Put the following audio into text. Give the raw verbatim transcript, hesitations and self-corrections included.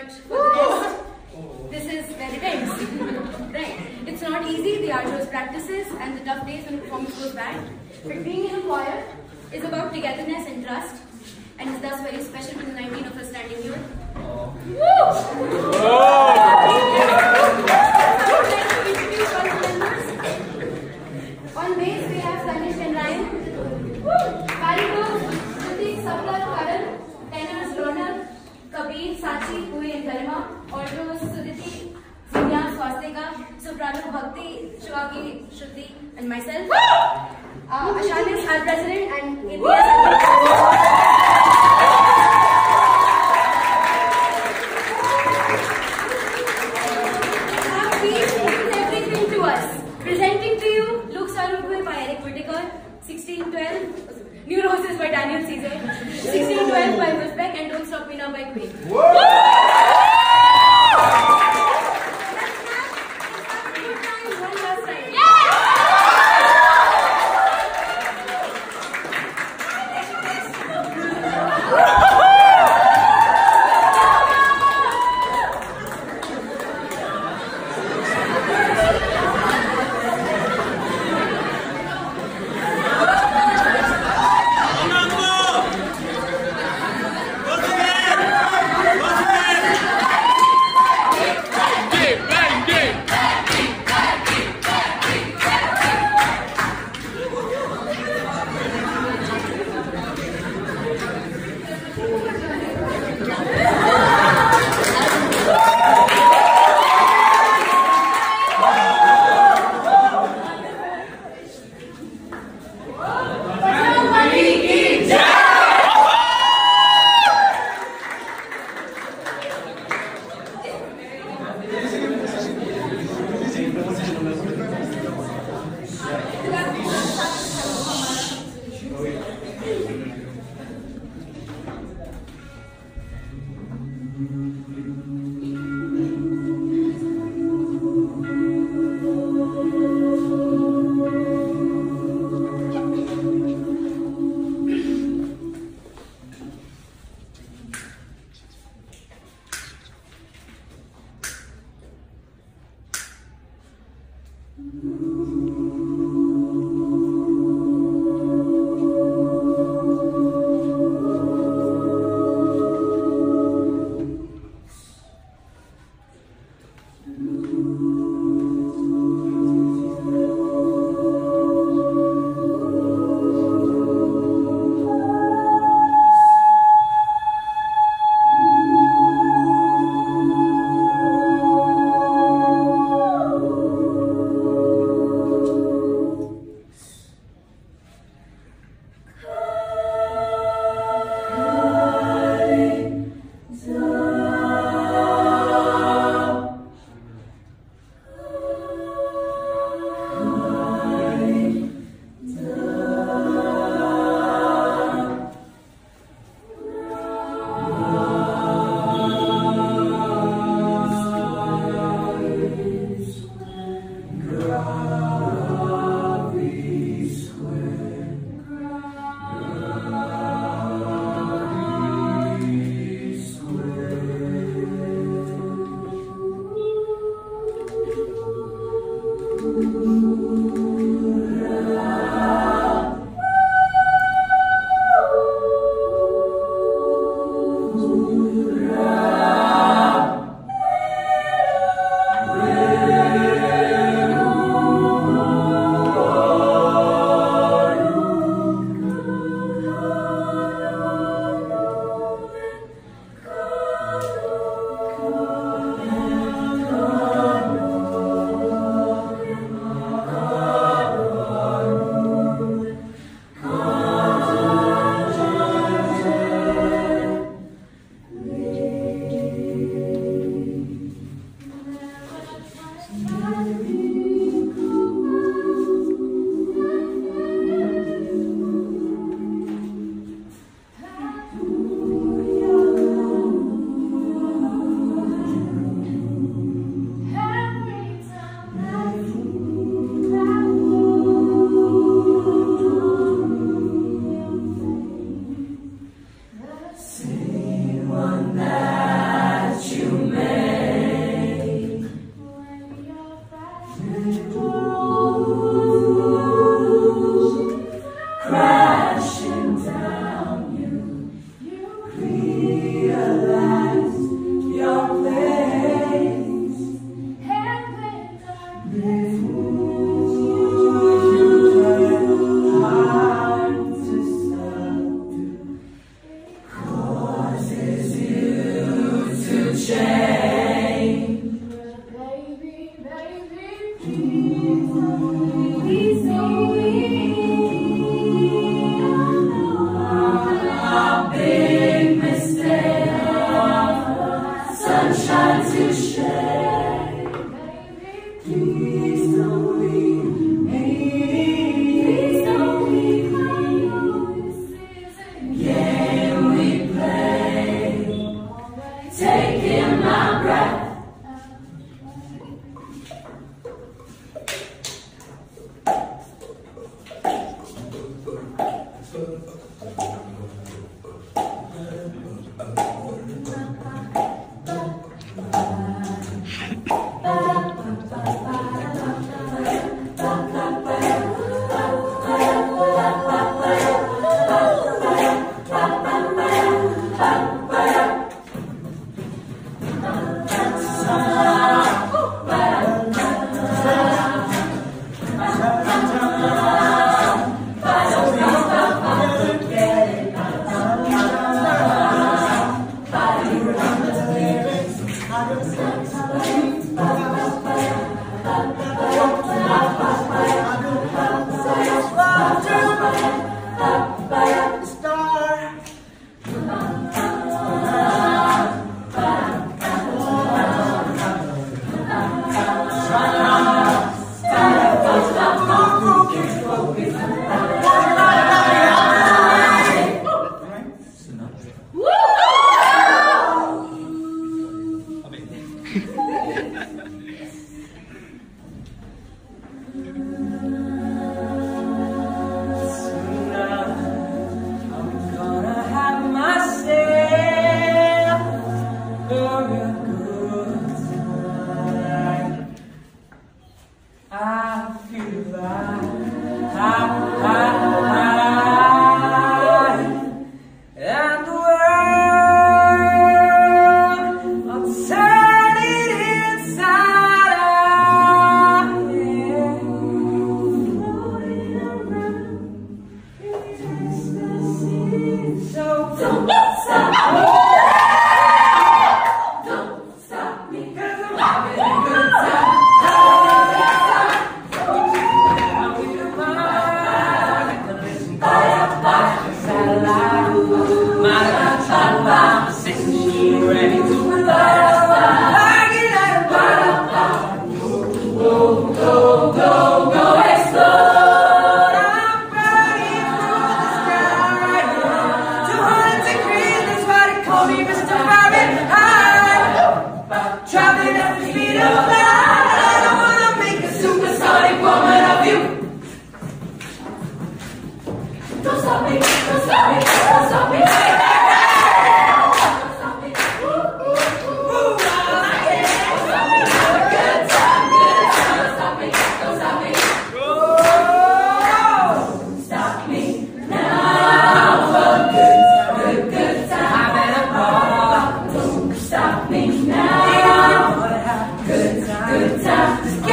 but for the rest, this is where it ends. Right. It's not easy, the arduous practices and the tough days when the performance goes bad. But being in a choir is about togetherness and trust, and is thus very special to the nineteen of us standing here. Oh. Woo! Oh. I would like to introduce all the members. On bass we have Tanish and Ryan. Baritone, Pratik, Saptar, Karan. Tenors, Ronald, Kabir, Sachi, Puri and Karima. Altos, Sudhiti, Zinya, Swastika. Soprano, Bhakti, Shivaki, Shruti and myself. Uh, Ashan is our president and Idriya is everything to us. Presenting to you Luke Sarupur by Eric Whittaker, sixteen twelve, Neurosis by Daniel Caesar, sixteen twelve by Wolfbeck and Don't Stop Me Now by Queen. Good time.